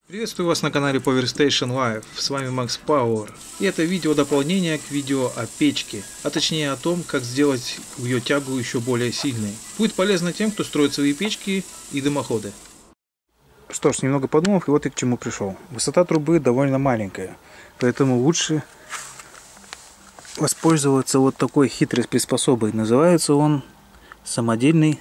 Приветствую вас на канале Power Station Live, с вами Max Power. И это видео дополнение к видео о печке, а точнее о том, как сделать ее тягу еще более сильной. Будет полезно тем, кто строит свои печки и дымоходы. Что ж, немного подумав, и вот и к чему пришел. Высота трубы довольно маленькая, поэтому лучше воспользоваться вот такой хитрой приспособой. Называется он самодельный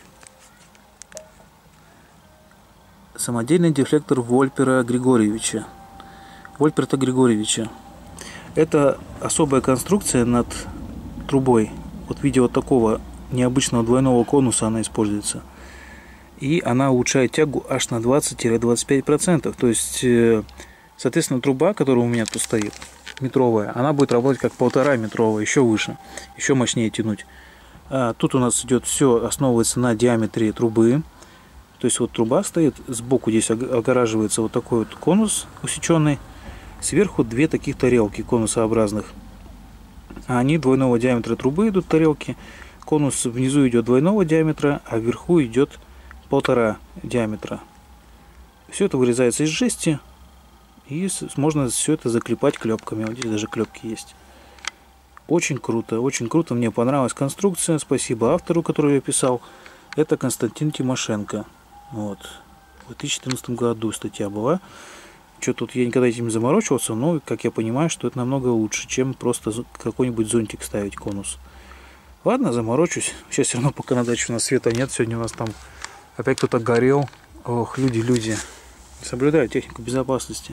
дефлектор Вольпера Григорьевича. Вольперта Григорьевича. Это особая конструкция над трубой. Вот в виде вот такого необычного двойного конуса она используется. И она улучшает тягу аж на 20-25%. То есть, соответственно, труба, которая у меня тут стоит, метровая, она будет работать как 1,5-метровая, еще выше, еще мощнее тянуть. Тут у нас идет все, основывается на диаметре трубы. То есть вот труба стоит, сбоку здесь огораживается вот такой вот конус усеченный, сверху две таких тарелки конусообразных. Они двойного диаметра трубы идут тарелки, конус внизу идет двойного диаметра, а вверху идет 1,5 диаметра. Все это вырезается из жести, и можно все это заклепать клепками. Вот здесь даже клепки есть. Очень круто, мне понравилась конструкция. Спасибо автору, который ее писал. Это Константин Тимошенко. Вот. В 2014 году статья была. Что тут я никогда этим не заморочивался, но, как я понимаю, что это намного лучше, чем просто какой-нибудь зонтик ставить, конус. Ладно, заморочусь. Сейчас все равно пока на даче у нас света нет. Сегодня у нас там опять кто-то горел. Ох, люди. Соблюдают технику безопасности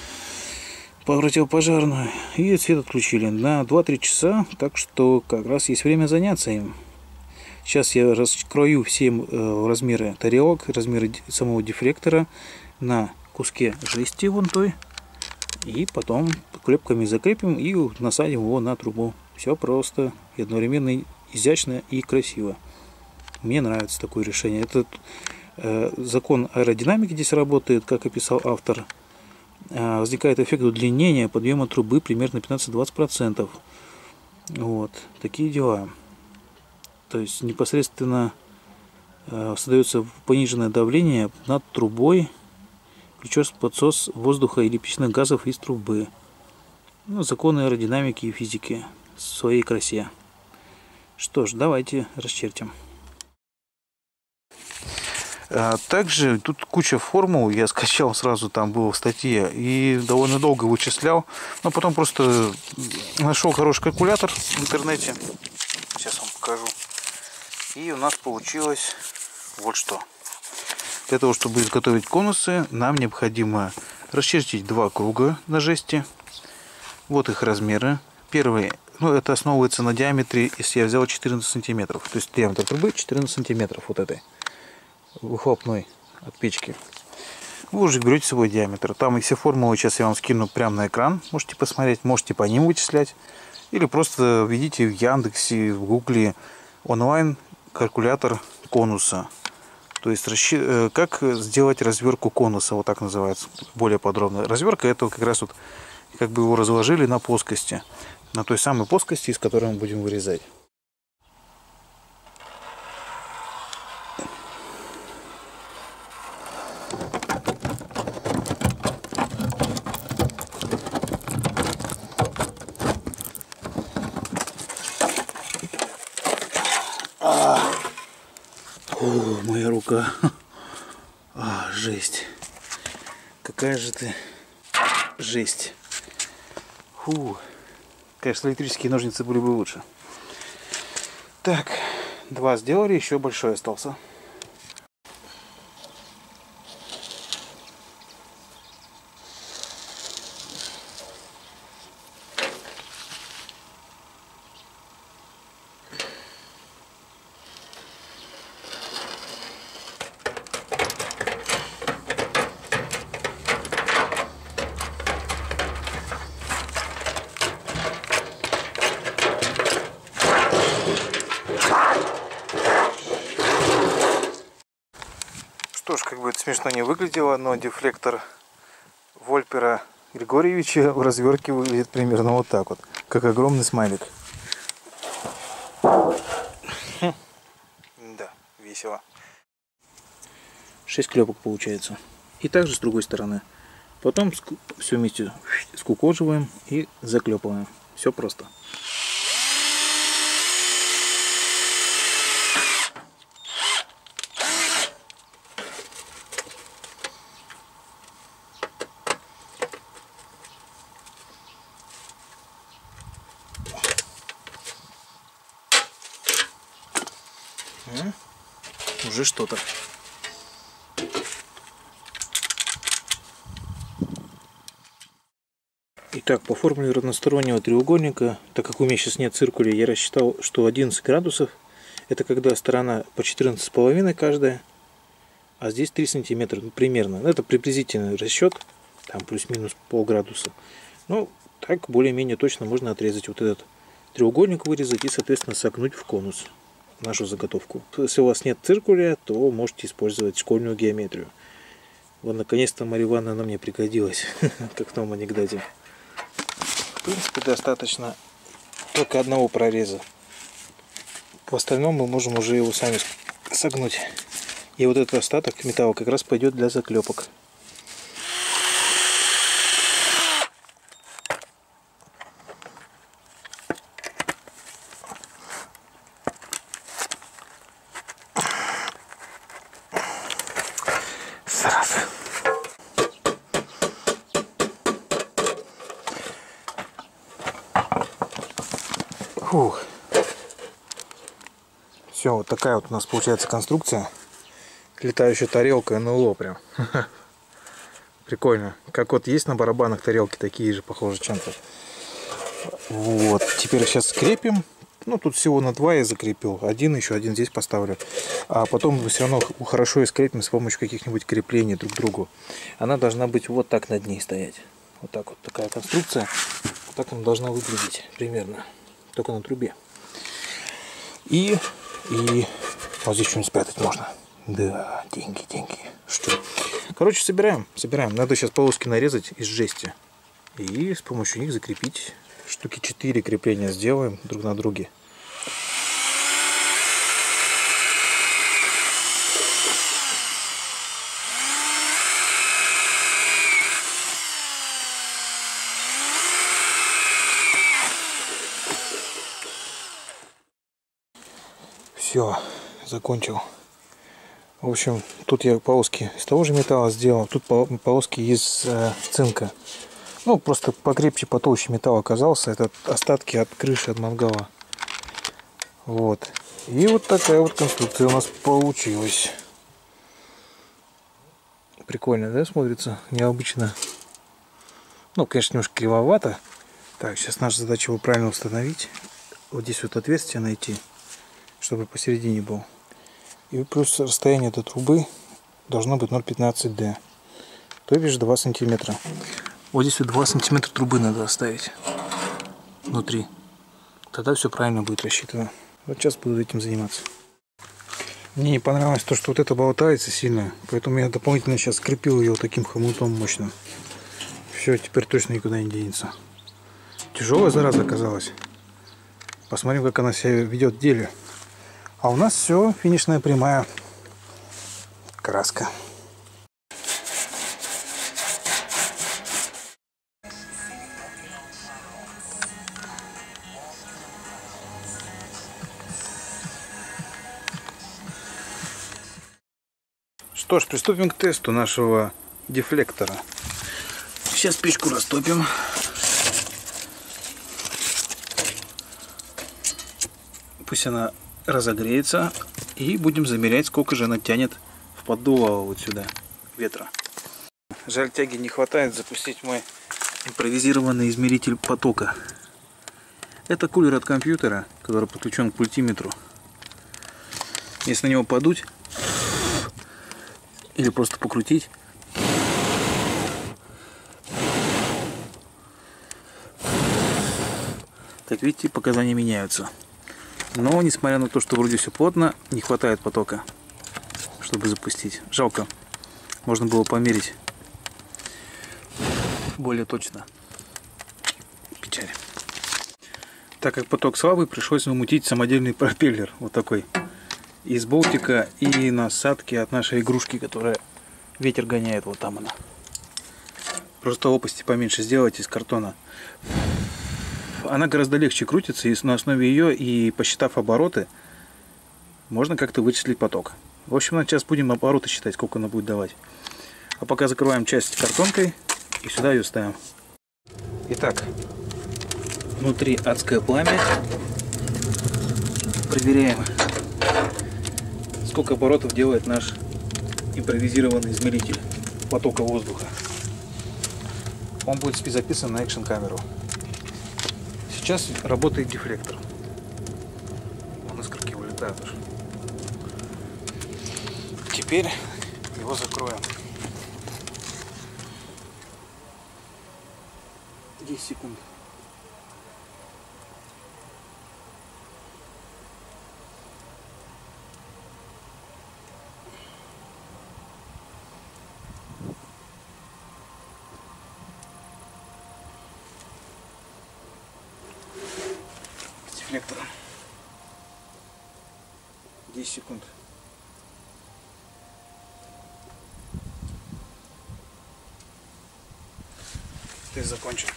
противопожарную. И свет отключили на 2-3 часа. Так что как раз есть время заняться им. Сейчас я раскрою все размеры тарелок, размеры самого дефлектора на куске жести вон той. И потом клепками закрепим и насадим его на трубу. Все просто, и одновременно изящно и красиво. Мне нравится такое решение. Этот закон аэродинамики здесь работает, как описал автор. Возникает эффект удлинения подъема трубы примерно 15-20%. Вот, такие дела. То есть непосредственно создается пониженное давление над трубой, включается подсос воздуха и липичных газов из трубы. Ну, законы аэродинамики и физики в своей красе. Что ж, давайте расчертим. Также тут куча формул, я скачал сразу, там было в статье, и довольно долго вычислял, но потом просто нашел хороший калькулятор в интернете. Сейчас вам покажу. И у нас получилось вот что. Для того, чтобы изготовить конусы, нам необходимо расчертить два круга на жести. Вот их размеры. Первый, это основывается на диаметре, если я взял 14 сантиметров. То есть диаметр трубы 14 сантиметров вот этой выхлопной от печки. Вы уже берете свой диаметр. Там и все формулы сейчас я вам скину прямо на экран. Можете посмотреть, можете по ним вычислять. Или просто введите в Яндексе, в Гугле онлайн калькулятор конуса. То есть как сделать разверку конуса, вот так называется, более подробно. Разверка — это как раз вот, как бы его разложили на плоскости, на той самой плоскости, из которой мы будем вырезать. О, моя рука. Жесть. Какая же ты жесть. Конечно, электрические ножницы были бы лучше. Так, два сделали, еще большой остался. Что ж, как бы это смешно не выглядело, но дефлектор Вольпера Григорьевича в развертке выглядит примерно вот так вот, как огромный смайлик. Да, весело. 6 клепок получается. И также с другой стороны. Потом все вместе скукоживаем и заклепываем. Все просто. Уже что-то. Итак, по формуле равностороннего треугольника, так как у меня сейчас нет циркуля, я рассчитал, что 11 градусов это когда сторона по 14,5 каждая, а здесь 3 сантиметра, ну, примерно. Это приблизительный расчет, там плюс-минус полградуса. Ну, так более-менее точно можно отрезать вот этот треугольник, вырезать и, соответственно, согнуть в конус нашу заготовку. Если у вас нет циркуля, то можете использовать школьную геометрию. Вот, наконец-то, Марья Ивановна, она мне пригодилась, как в том анекдоте. В принципе, достаточно только одного прореза. В остальном мы можем уже его сами согнуть. И вот этот остаток металла как раз пойдет для заклепок. Сразу. Фух. Все, вот такая вот у нас получается конструкция. Летающая тарелка НЛО прям. Прикольно. Как вот есть на барабанах тарелки, такие же похожи чем-то. Вот. Теперь сейчас скрепим. Ну, тут всего на 2 я закрепил. Еще один здесь поставлю. А потом мы все равно хорошо и скрепим с помощью каких-нибудь креплений друг к другу. Она должна быть вот так над ней стоять. Вот так вот такая конструкция. Вот так она должна выглядеть примерно. Только на трубе. И вот здесь что-нибудь спрятать можно. Да, деньги. Что? Короче, собираем. Надо сейчас полоски нарезать из жести. И с помощью них закрепить. Штуки 4 крепления сделаем друг на друге. Все, закончил. В общем, тут я полоски из того же металла сделал, тут полоски из цинка. Ну, просто покрепче, потолще металл оказался. Это остатки от крыши, от мангала. Вот. И вот такая вот конструкция у нас получилась. Прикольно, да, смотрится? Необычно. Ну, конечно, немножко кривовато. Так, сейчас наша задача его правильно установить. Вот здесь вот отверстие найти, чтобы посередине был. И плюс расстояние до трубы должно быть 0,15 d. То бишь 2 сантиметра. Вот здесь вот 2 сантиметра трубы надо оставить внутри. Тогда все правильно будет рассчитано. Вот сейчас буду этим заниматься. Мне не понравилось то, что вот это болтается сильно. Поэтому я дополнительно сейчас скрепил ее вот таким хомутом мощным. Все, теперь точно никуда не денется. Тяжелая зараза оказалась. Посмотрим, как она себя ведет в деле. А у нас все, финишная прямая. Краска. Что ж, приступим к тесту нашего дефлектора. Сейчас печку растопим. Пусть она разогреется. И будем замерять, сколько же она тянет в поддувало вот сюда ветра. Жаль, тяги не хватает запустить мой импровизированный измеритель потока. Это кулер от компьютера, который подключен к мультиметру. Если на него подуть или просто покрутить, как видите, показания меняются. Но, несмотря на то, что вроде все плотно, не хватает потока, чтобы запустить. Жалко. Можно было померить более точно. Печаль. Так как поток слабый, пришлось намутить самодельный пропеллер. Вот такой. Из болтика и насадки от нашей игрушки, которая ветер гоняет. Вот там она. Просто лопасти поменьше сделать из картона. Она гораздо легче крутится, и на основе ее, и посчитав обороты, можно как-то вычислить поток. В общем, сейчас будем обороты считать, сколько она будет давать. А пока закрываем часть картонкой и сюда ее ставим. Итак, внутри адское пламя. Проверяем, сколько оборотов делает наш импровизированный измеритель потока воздуха. Он будет записан на экшн-камеру. Сейчас работает дефлектор. Он искорки вылетают уже. Теперь его закроем. 10 секунд. Дефлектором. 10 секунд. Тест закончен.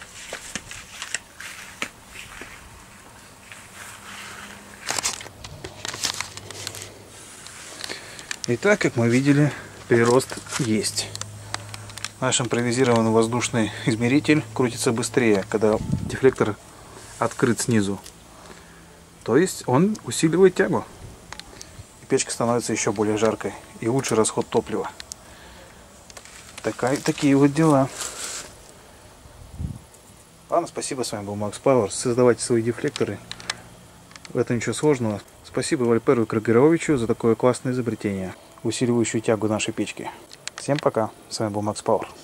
Итак, как мы видели, прирост есть. Наш импровизированный воздушный измеритель крутится быстрее, когда дефлектор открыт снизу. То есть он усиливает тягу. И печка становится еще более жаркой. И лучший расход топлива. Такие вот дела. Ладно, спасибо. С вами был Макс Пауэр. Создавайте свои дефлекторы. В этом ничего сложного. Спасибо Вальперу Крагеровичу за такое классное изобретение, усиливающее тягу нашей печки. Всем пока. С вами был Макс Пауэр.